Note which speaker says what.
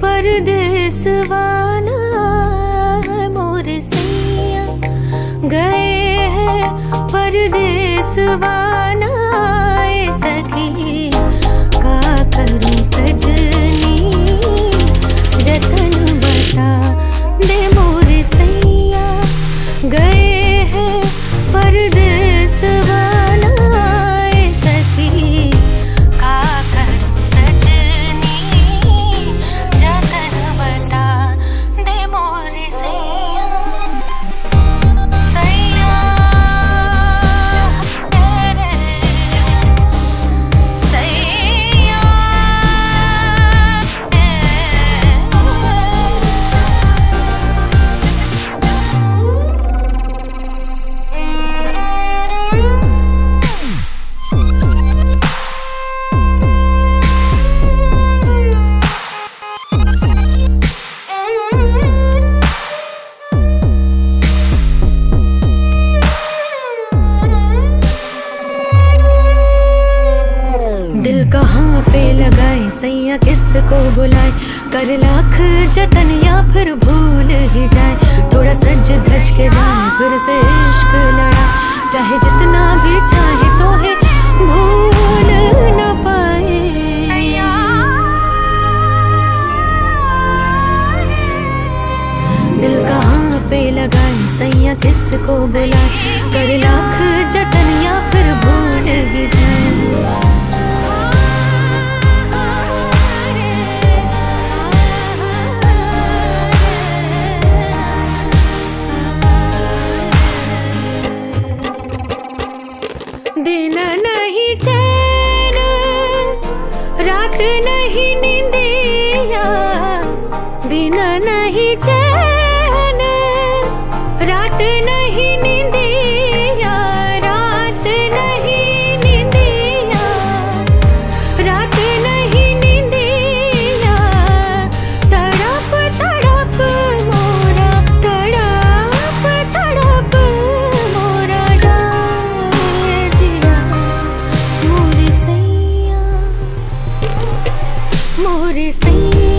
Speaker 1: परदेसवाना मोरे सैया गए हैं परदेसवाना सखी का करूं सजनी जतन बता दे मोरे सैया गए हैं परदेसवाना सखी का करूं सजनी जतन बता दे मोरे सैया सैया तेरे सैया दिल कहाँ पे लगाए सैया किसको बुलाए कर लाख जतन या फिर भूल ही जाए थोड़ा सज धज के जाए फिर से इश्क लड़ा चाहे जितना भी चाहे तो है भूल न पाए दिल कहाँ पे लगाए सैया किसको बुलाए कर लाख जतन या फिर भूल ही जाए दिन नहीं चैन रात नहीं नींदिया दिन नहीं चैन रात नहीं नींदिया रात नहीं नींदिया रात नहीं नींदिया तड़प तड़प मोरा तड़प तड़प मोरा जाए जिया मोरे सैया मोरे सैया